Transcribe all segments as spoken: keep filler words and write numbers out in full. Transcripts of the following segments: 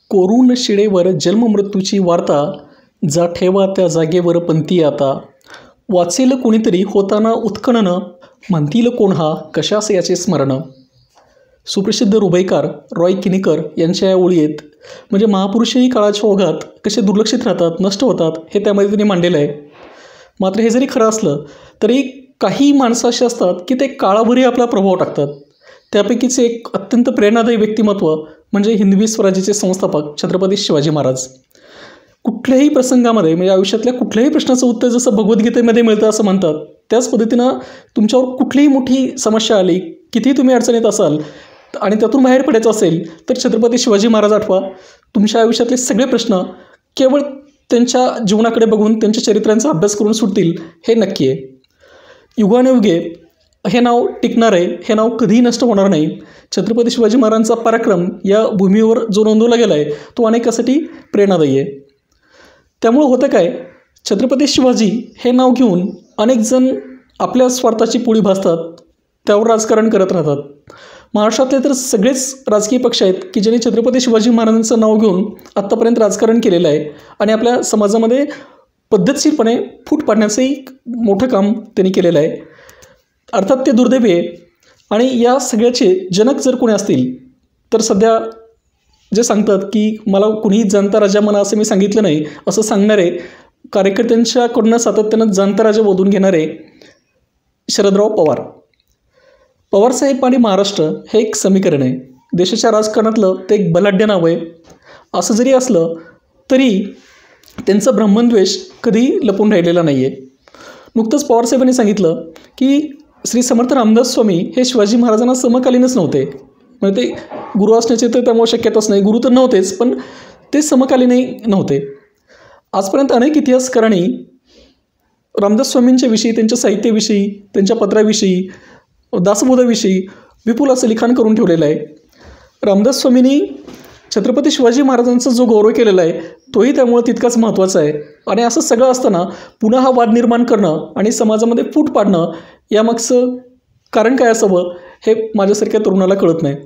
कोरून शिडेवर जन्ममृत्यूची वार्ता, जा ठेवा त्या जागेवर पंथी आता. वाचेल कोणीतरी होताना उत्खनन, म्हणतील कोण हा कशास याचे स्मरण. सुप्रसिद्ध रुबाईकार रॉय किनीकर यांच्या या ओळी आहेत. म्हणजे महापुरुषही काळाच्या ओघात कसे दुर्लक्षित राहतात, नष्ट होतात, हे त्यामध्ये त्यांनी मांडलेलं आहे. मात्र हे जरी खरं असलं तरी काही माणसं अशी असतात की ते काळाभरही आपला प्रभाव टाकतात. त्यापैकीचे एक अत्यंत प्रेरणादायी व्यक्तिमत्व म्हणजे हिंदवी स्वराज्याचे संस्थापक छत्रपती शिवाजी महाराज. कुठल्याही प्रसंगामध्ये म्हणजे आयुष्यातल्या कुठल्याही प्रश्नाचं उत्तर जसं भगवद्गीतेमध्ये मिळतं असं म्हणतात, त्याच पद्धतीनं तुमच्यावर कुठलीही मोठी समस्या आली, कितीही तुम्ही अडचणीत असाल आणि त्यातून बाहेर पडायचं असेल तर छत्रपती शिवाजी महाराज आठवा. तुमच्या आयुष्यातले सगळे प्रश्न केवळ त्यांच्या जीवनाकडे बघून, त्यांच्या चरित्रांचा अभ्यास करून सुटतील हे नक्की आहे. युगानुयुगे हे नाव टिकणार आहे, हे नाव कधीही नष्ट होणार नाही. छत्रपती शिवाजी महाराजांचा पराक्रम या भूमीवर जो नोंदवला गेला आहे तो अनेकासाठी प्रेरणादायी आहे. त्यामुळं होतं काय, छत्रपती शिवाजी हे नाव घेऊन अनेक जण आपल्या स्वार्थाची पोळी भाजतात, त्यावर राजकारण करत राहतात. महाराष्ट्रातले तर सगळेच राजकीय पक्ष आहेत की ज्यांनी छत्रपती शिवाजी महाराजांचं नाव घेऊन आत्तापर्यंत राजकारण केलेलं आहे आणि आपल्या समाजामध्ये पद्धतशीरपणे फूट पाडण्याचंही मोठं काम त्यांनी केलेलं आहे. अर्थात ते दुर्दैवी आहे. आणि या सगळ्याचे जनक जर कोणी असतील तर सध्या जे सांगतात की मला कुणीही जाणता राजा म्हणा असं मी सांगितलं नाही, असं सांगणारे कार्यकर्त्यांच्याकडून सातत्यानं जाणता राजा बोलून घेणारे शरदराव पवार. पवारसाहेब आणि महाराष्ट्र हे एक समीकरण आहे. देशाच्या राजकारणातलं ते एक बलाढ्य नाव आहे. असं जरी असलं तरी त्यांचा ब्राह्मणद्वेष कधी लपून राहिलेला नाही आहे. नुकतंच पवारसाहेबांनी सांगितलं की श्री समर्थ रामदास स्वामी हे शिवाजी महाराजांना समकालीनच नव्हते. म्हणजे ते गुरु असण्याचे तर त्यामुळे शक्यताच नाही, गुरु तर नव्हतेच, पण ते समकालीनही नव्हते. आजपर्यंत अनेक इतिहासकारांनी रामदास स्वामींच्या विषयी, त्यांच्या साहित्याविषयी, त्यांच्या पत्राविषयी, दासबोधाविषयी विपुल असं लिखाण करून ठेवलेलं आहे. रामदास स्वामींनी छत्रपती शिवाजी महाराजांचा जो गौरव केलेला आहे तोही त्यामुळे तितकाच महत्त्वाचा आहे. आणि असं सगळं असताना पुन्हा हा वाद निर्माण करणं आणि समाजामध्ये फूट पाडणं यामागचं कारण काय असावं हे माझ्यासारख्या तरुणाला कळत नाही.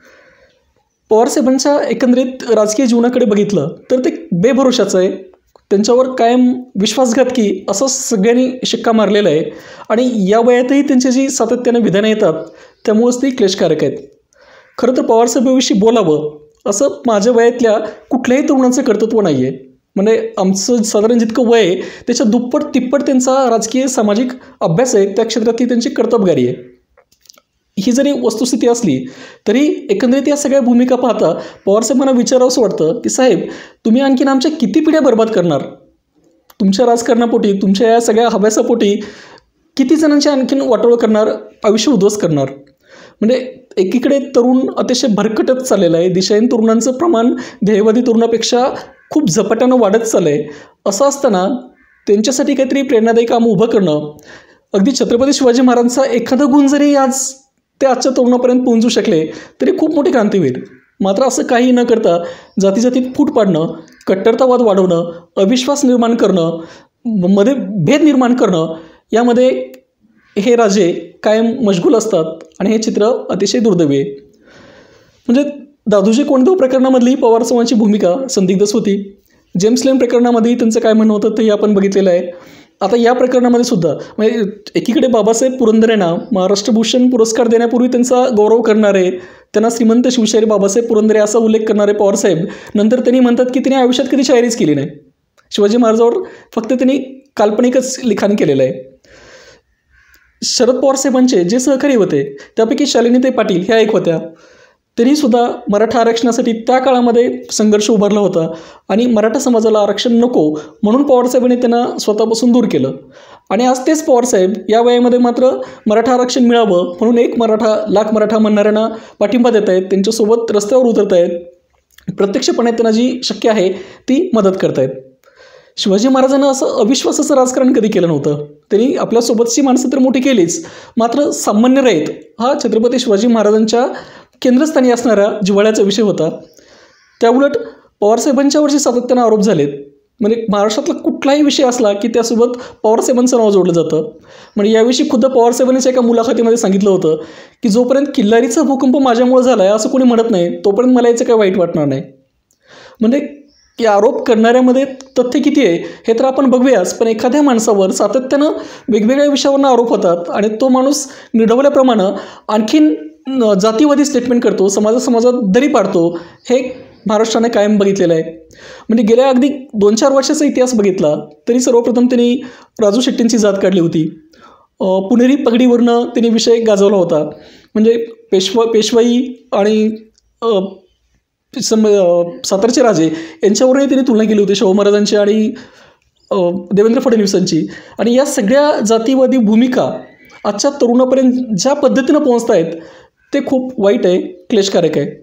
पवारसाहेबांच्या एकंदरीत राजकीय जीवनाकडे बघितलं तर ते बेभरोशाचं आहे. त्यांच्यावर कायम विश्वासघातकी असं सगळ्यांनी शिक्का मारलेला आहे. आणि या वयातही त्यांची जी सातत्यानं विधानं येतात त्यामुळेच ती क्लेशकारक आहेत. खरं तर पवारसाहेबांविषयी बोलावं असं माझ्या वयातल्या कुठल्याही तरुणाचं कर्तृत्व नाही आहे. म्हणजे आमचं साधारण जितकं वय आहे त्याच्या दुप्पट तिप्पट त्यांचा राजकीय सामाजिक अभ्यास आहे, त्या क्षेत्रातली त्यांची कर्तबगारी आहे. ही जरी वस्तुस्थिती असली तरी एकंदरीत या सगळ्या भूमिका पाहता पवारसाहेबांना विचारावं असं वाटतं की साहेब, तुम्ही आणखीन आमच्या किती पिढ्या बर्बाद करणार? तुमच्या राजकारणापोटी, तुमच्या या सगळ्या हव्यासापोटी किती जणांचे आणखीन वाटोळं करणार, आयुष्य उद्ध्वस्त करणार? म्हणजे एकीकडे तरुण अतिशय भरकटत चाललेलं आहे, दिशाहीन तरुणांचं प्रमाण ध्येयवादी तरुणापेक्षा खूप झपाट्यानं वाढत चाललं आहे. असं असताना त्यांच्यासाठी काहीतरी प्रेरणादायी काम उभं करणं, अगदी छत्रपती शिवाजी महाराजांचा एखादा गुण जरी आज ते आजच्या तरुणापर्यंत पोहोचू शकले तरी खूप मोठी क्रांती होईल. मात्र असं काही न करता जातीजातीत फूट पाडणं, कट्टरतावाद वाढवणं, अविश्वास निर्माण करणं, मध्ये भेद निर्माण करणं यामध्ये हे राजे कायम मशगूल असतात आणि हे चित्र अतिशय दुर्दैवी आहे. म्हणजे दादोजी कोंडदेव प्रकरणामधली पवारसाहेबांची भूमिका संदिग्धच होती. जेम्स लेन प्रकरणामध्येही त्यांचं काय म्हणणं होतं ते आपण बघितलेलं आहे. आता या प्रकरणामध्ये सुद्धा म्हणजे एकीकडे बाबासाहेब पुरंदरेंना महाराष्ट्र भूषण पुरस्कार देण्यापूर्वी त्यांचा गौरव करणारे, त्यांना श्रीमंत शिवशाहीर बाबासाहेब पुरंदरे असा उल्लेख करणारे पवारसाहेब नंतर त्यांनी म्हणतात की त्यांनी आयुष्यात कधी शायरीच केली नाही. शिवाजी महाराजांवर फक्त त्यांनी काल्पनिकच लिखाण केलेलं आहे. शरद पवारसाहेबांचे जे सहकारी होते त्यापैकी शालिनीताई पाटील ह्या एक होत्या. त्यांनीसुद्धा मराठा आरक्षणासाठी त्या काळामध्ये संघर्ष उभारला होता आणि मराठा समाजाला आरक्षण नको म्हणून पवारसाहेबांनी त्यांना स्वतःपासून दूर केलं. आणि आज तेच पवारसाहेब या वयामध्ये मात्र मराठा आरक्षण मिळावं म्हणून एक मराठा लाख मराठा म्हणणाऱ्यांना पाठिंबा देत आहेत, त्यांच्यासोबत रस्त्यावर उतरत आहेत, प्रत्यक्षपणे त्यांना जी शक्य आहे ती मदत करत आहेत. शिवाजी महाराजांना असं अविश्वासाचं राजकारण कधी केलं नव्हतं. त्यांनी आपल्यासोबतची माणसं तर मोठी केलीच, मात्र सामान्य रहित हा छत्रपती शिवाजी महाराजांच्या केंद्रस्थानी असणारा जिव्हाळ्याचा विषय होता. त्याउलट पवारसाहेबांच्यावरचे सातत्यानं आरोप झालेत. म्हणजे महाराष्ट्रातला कुठलाही विषय असला की त्यासोबत पवारसाहेबांचं नाव जोडलं जातं. म्हणजे याविषयी खुद्द पवारसाहेबांनीच एका मुलाखतीमध्ये सांगितलं होतं की जोपर्यंत किल्लारीचा भूकंप माझ्यामुळे झाला आहे असं कोणी म्हणत नाही तोपर्यंत मला याचं काही वाईट वाटणार नाही. म्हणजे की आरोप करणाऱ्यामध्ये तथ्य किती आहे हे तर आपण बघूयाच, पण एखाद्या माणसावर सातत्यानं वेगवेगळ्या विषयावरून आरोप होतात आणि तो माणूस निढवल्याप्रमाणे आणखीन जातीवादी स्टेटमेंट करतो, समाजा समाजात दरी पाडतो, हे महाराष्ट्राने कायम बघितलेलं आहे. म्हणजे गेल्या अगदी दोन चार वर्षाचा इतिहास बघितला तरी सर्वप्रथम त्यांनी राजू शेट्टींची जात काढली होती. पुणेरी पगडीवरनं त्यांनी विषय गाजवला होता. म्हणजे पेशवा पेशवाई आणि सम सातारचे राजे यांच्यावरही त्यांनी तुलना केली होती, शाहू महाराजांची आणि देवेंद्र फडणवीसांची. आणि या सगळ्या जातीवादी भूमिका आजच्या तरुणापर्यंत ज्या पद्धतीनं पोहोचत आहेत ते खूप वाईट आहे, क्लेशकारक आहे.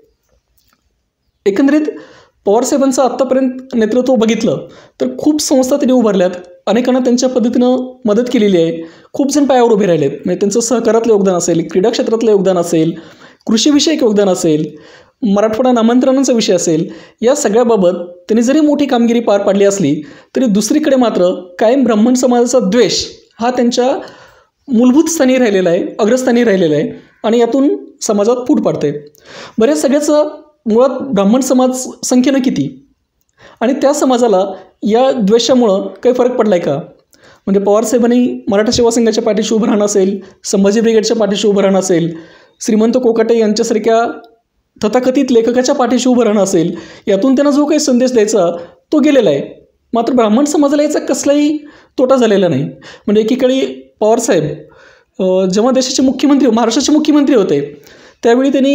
एकंदरीत पवारसाहेबांचं आत्तापर्यंत नेतृत्व बघितलं तर खूप संस्था त्यांनी उभारल्यात, अनेकांना त्यांच्या पद्धतीनं मदत केलेली आहे, खूप जण पायावर उभे राहिलेत. म्हणजे त्यांचं सहकारातलं योगदान असेल, क्रीडा क्षेत्रातलं योगदान असेल, कृषीविषयक योगदान असेल, मराठवाडा नामांतरणाचा विषय असेल, या सगळ्याबाबत त्यांनी जरी मोठी कामगिरी पार पाडली असली तरी दुसरीकडे मात्र कायम ब्राह्मण समाजाचा द्वेष हा त्यांच्या मूलभूत स्थानी राहिलेला आहे, अग्रस्थानी राहिलेला आहे आणि यातून समाजात फूट पाडते. बऱ्याच सगळ्याचं मुळात ब्राह्मण समाज संख्येनं किती आणि त्या समाजाला या द्वेषामुळं काही फरक पडला आहे का? म्हणजे पवारसाहेबांनी मराठा सेवा संघाच्या पाठीशी उभं राहणं असेल, संभाजी ब्रिगेडच्या पाठीशी उभं राहणं असेल, श्रीमंत कोकाटे यांच्यासारख्या तथाकथित लेखकाच्या पाठीशी उभं राहणं असेल, यातून त्यांना जो काही संदेश द्यायचा तो गेलेला आहे. मात्र ब्राह्मण समाजाला याचा कसलाही तोटा झालेला नाही. म्हणजे एकीकडे पवारसाहेब जेव्हा देशाचे मुख्यमंत्री महाराष्ट्राचे मुख्यमंत्री होते त्यावेळी त्यांनी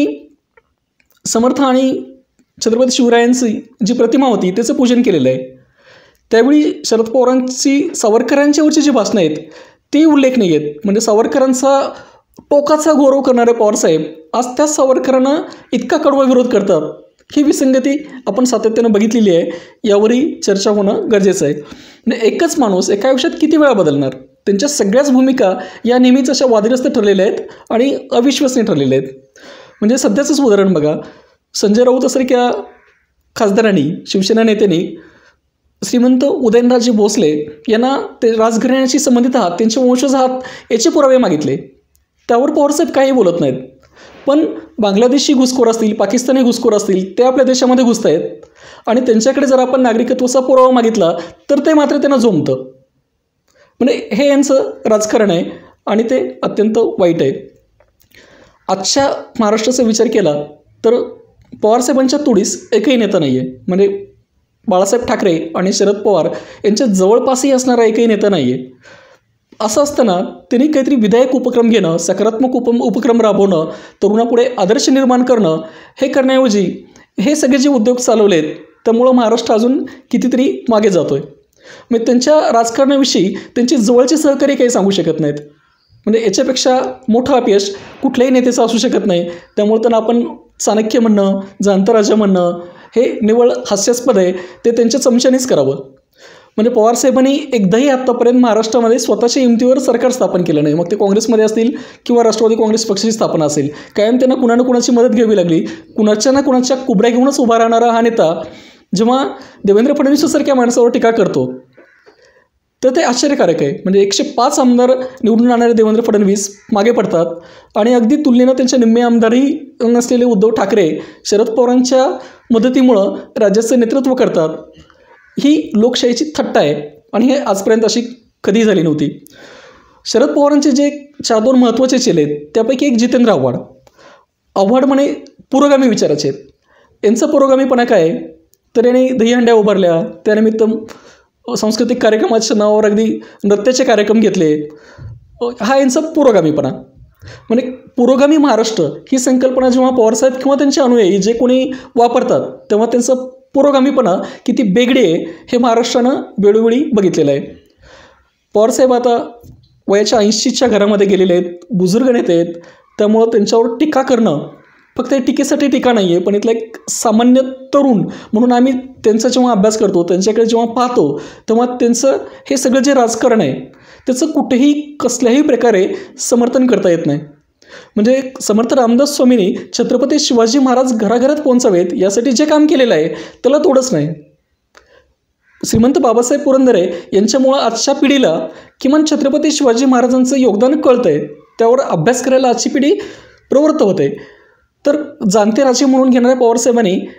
समर्थ आणि छत्रपती शिवरायांची जी प्रतिमा होती त्याचं पूजन केलेलं आहे. त्यावेळी शरद पवारांची सावरकरांच्यावरची जी भाषणं आहेत ते उल्लेख नाही आहेत. म्हणजे सावरकरांचा टोकाचा गौरव करणारे पवारसाहेब आज त्या सावरकरांना इतका कडवा विरोध करतात, ही विसंगती आपण सातत्यानं बघितलेली आहे. यावरही चर्चा होणं गरजेचं आहे. म्हणजे एकच माणूस एका आयुष्यात किती वेळा बदलणार? त्यांच्या सगळ्याच भूमिका या नेहमीच अशा वादग्रस्त ठरलेल्या आहेत आणि अविश्वसनीय ठरलेल्या आहेत. म्हणजे सध्याचंच उदाहरण बघा, संजय राऊतसारख्या खासदारांनी, शिवसेना नेत्यांनी श्रीमंत उदयनराजे भोसले यांना ते राजघराण्याशी संबंधित आहात, त्यांचे वंशज आहात याचे पुरावे मागितले. त्यावर पवारसाहेब काही बोलत नाहीत. पण बांगलादेशी घुसखोर असतील, पाकिस्तानी घुसखोर असतील, ते आपल्या देशामध्ये घुसत आहेत आणि त्यांच्याकडे जर आपण नागरिकत्वाचा पुरावा मागितला तर ते मात्र त्यांना जोमतं. म्हणजे हे यांचं राजकारण आहे आणि ते अत्यंत वाईट आहे. आजच्या महाराष्ट्राचा विचार केला तर पवारसाहेबांच्या तोडीस एकही नेता नाही आहे. म्हणजे बाळासाहेब ठाकरे आणि शरद पवार यांच्या जवळपासही असणारा एकही नेता नाही आहे. असं असताना त्यांनी काहीतरी विधायक उपक्रम घेणं, सकारात्मक उप उपक्रम राबवणं, तरुणापुढे आदर्श निर्माण करणं, हे करण्याऐवजी हे सगळे जे उद्योग चालवले आहेत त्यामुळं महाराष्ट्र अजून कितीतरी मागे जातो आहे. म्हणजे त्यांच्या राजकारणाविषयी त्यांचे जवळचे सहकारी काही सांगू शकत नाहीत. म्हणजे याच्यापेक्षा मोठं अपयश कुठल्याही नेत्याचं असू शकत नाही. त्यामुळे त्यांना आपण चाणक्य म्हणणं, जाणता राजा म्हणणं हे निव्वळ हास्यास्पद आहे. ते त्यांच्या चमच्यानेच करावं. म्हणजे पवारसाहेबांनी एकदाही आत्तापर्यंत महाराष्ट्रामध्ये स्वतःच्या हिमतीवर सरकार स्थापन केलं नाही. मग ते काँग्रेसमध्ये असतील किंवा राष्ट्रवादी काँग्रेस पक्षाची स्थापना असेल, कायम त्यांना कुणा ना कुणाची मदत घ्यावी लागली. कुणाच्या ना कुणाच्या कुबड्या घेऊनच उभा राहणारा हा नेता जेव्हा देवेंद्र फडणवीसांसारख्या माणसावर टीका करतो तर ते आश्चर्यकारक आहे. म्हणजे एकशे पाच आमदार निवडून आणणारे देवेंद्र फडणवीस मागे पडतात आणि अगदी तुलनेनं त्यांच्या निम्मे आमदारही नसलेले उद्धव ठाकरे शरद पवारांच्या मदतीमुळं राज्याचं नेतृत्व करतात. ही लोकशाहीची थट्टा आहे आणि हे आजपर्यंत अशी कधी झाली नव्हती. शरद पवारांचे जे चार दोन महत्त्वाचे चेले आहेत त्यापैकी एक जितेंद्र आव्हाड. आव्हाड म्हणे पुरोगामी विचाराचे आहेत. यांचं पुरोगामीपणा काय आहे तर यांनी दहीहंड्या उभारल्या, त्यानिमित्त सांस्कृतिक कार्यक्रमाच्या नावावर अगदी नृत्याचे कार्यक्रम घेतले. हा यांचा पुरोगामीपणा. म्हणजे पुरोगामी महाराष्ट्र ही संकल्पना जेव्हा पवारसाहेब किंवा त्यांचे अनुयायी जे कोणी वापरतात तेव्हा त्यांचं पुरोगामीपणा किती बेगडे आहे हे महाराष्ट्रानं वेळोवेळी बघितलेलं आहे. पवारसाहेब आता वयाच्या ऐंशीच्या घरामध्ये गेलेले आहेत, बुजुर्ग नेते आहेत. त्यामुळं त्यांच्यावर टीका करणं फक्त टीकेसाठी टीका नाही आहे, पण इथला एक सामान्य तरुण म्हणून आम्ही त्यांचा जेव्हा अभ्यास करतो, त्यांच्याकडे जेव्हा पाहतो तेव्हा त्यांचं हे सगळं जे राजकारण आहे त्याचं कुठेही कसल्याही प्रकारे समर्थन करता येत नाही. म्हणजे समर्थ रामदास स्वामींनी छत्रपती शिवाजी महाराज घराघरात पोहोचावेत यासाठी जे काम केलेलं आहे त्याला तोडच नाही. श्रीमंत बाबासाहेब पुरंदरे यांच्यामुळं आजच्या पिढीला किमान छत्रपती शिवाजी महाराजांचं योगदान कळतं आहे, त्यावर अभ्यास करायला आजची पिढी प्रवृत्त होते. तर जाणते राजे म्हणून घेणाऱ्या पवारसाहेबांनी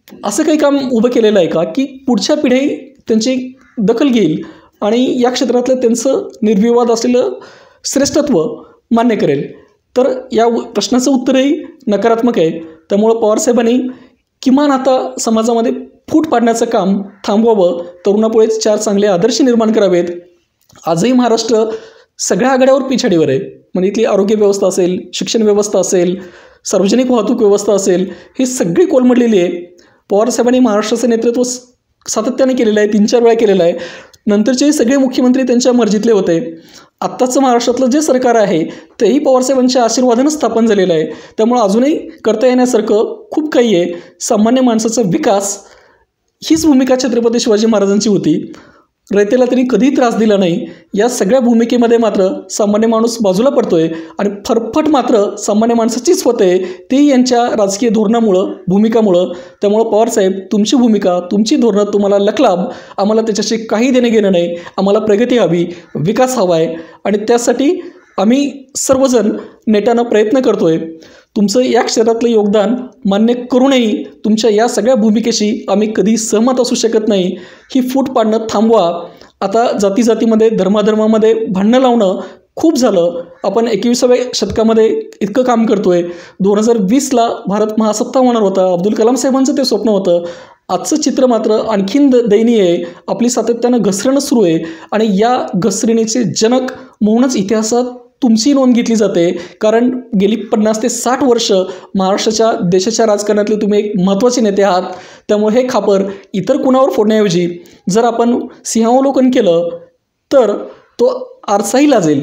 असं काही काम उभं केलेलं आहे का की पुढच्या पिढी त्यांची दखल घेईल आणि या क्षेत्रातलं त्यांचं निर्विवाद असलेलं श्रेष्ठत्व मान्य करेल? तर या प्रश्नाचं उत्तरही नकारात्मक आहे. त्यामुळं पवारसाहेबांनी किमान आता समाजामध्ये फूट पाडण्याचं काम थांबवावं, तरुणापुढेच चार चांगले आदर्श निर्माण करावेत. आजही महाराष्ट्र सगळ्या आघाड्यावर पिछाडीवर आहे. म्हणजे इथली आरोग्य व्यवस्था असेल, शिक्षण व्यवस्था असेल, सार्वजनिक वाहतूक व्यवस्था असेल, ही सगळी कोलमडलेली आहे. पवारसाहेबांनी महाराष्ट्राचं नेतृत्व सातत्याने केलेलं आहे, तीन चार वेळा केलेलं आहे. नंतरचे सगळे मुख्यमंत्री त्यांच्या मर्जीतले होते. आत्ताचं महाराष्ट्रातलं जे सरकार आहे तेही पवारसाहेबांच्या आशीर्वादानं स्थापन झालेलं आहे. त्यामुळं अजूनही करता येण्यासारखं खूप काही आहे. सामान्य माणसाचा विकास हीच भूमिका छत्रपती शिवाजी महाराजांची होती. रयतेला त्यांनी कधीही त्रास दिला नाही. या सगळ्या भूमिकेमध्ये मात्र सामान्य माणूस बाजूला पडतोय आणि फरफट मात्र सामान्य माणसाचीच होते, ती यांच्या राजकीय धोरणामुळं, भूमिकामुळं. त्यामुळं पवारसाहेब, तुमची भूमिका, तुमची धोरणं तुम्हाला लखलाभ, आम्हाला त्याच्याशी काही देणं घेणं नाही. आम्हाला प्रगती हवी, विकास हवा आहे आणि त्यासाठी आम्ही सर्वजण नेटानं प्रयत्न करतोय. तुमचं या क्षेत्रातलं योगदान मान्य करूनही तुमच्या या सगळ्या भूमिकेशी आम्ही कधी सहमत असू शकत नाही. ही फूट पाडणं थांबवा. आता जाती जातीमध्ये, धर्माधर्मामध्ये भांडणं लावणं खूप झालं. आपण एकविसाव्या शतकामध्ये इतकं काम करतोय. दोन हजार वीसला भारत महासत्ता होणार होता. अब्दुल कलाम साहेबांचं ते स्वप्न होतं. आजचं चित्र मात्र आणखीन द दयनीय आहे. आपली सातत्यानं घसरणं सुरू आहे आणि या घसरणीचे जनक म्हणूनच इतिहासात तुमची नोंद घेतली जाते. कारण गेली पन्नास ते साठ वर्ष महाराष्ट्राच्या, देशाच्या राजकारणातले तुम्ही एक महत्त्वाचे नेते आहात. त्यामुळे हे खापर इतर कुणावर फोडण्याऐवजी जर आपण सिंहावलोकन केलं तर तो आरसाही लाजेल.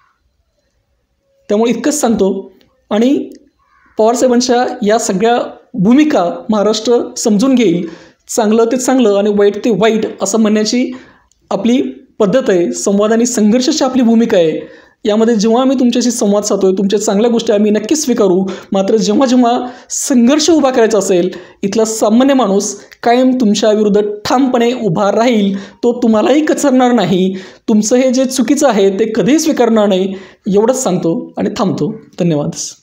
त्यामुळे इतकंच सांगतो. आणि पवारसाहेबांच्या या सगळ्या भूमिका महाराष्ट्र समजून घेईल. चांगलं ते चांगलं आणि वाईट ते वाईट असं म्हणण्याची आपली पद्धत आहे. संवाद आणि संघर्षाची आपली भूमिका आहे. यामध्ये जेव्हा आम्ही तुमच्याशी संवाद साधतोय, तुमच्या चांगल्या गोष्टी आम्ही नक्कीच स्वीकारू. मात्र जेव्हा जेव्हा संघर्ष उभा करायचा असेल, इथला सामान्य माणूस कायम तुमच्या विरुद्ध ठामपणे उभा राहील. तो तुम्हालाही कचरणार नाही. तुमचं हे जे चुकीचं आहे ते कधीही स्वीकारणार नाही. एवढंच सांगतो आणि थांबतो. धन्यवाद.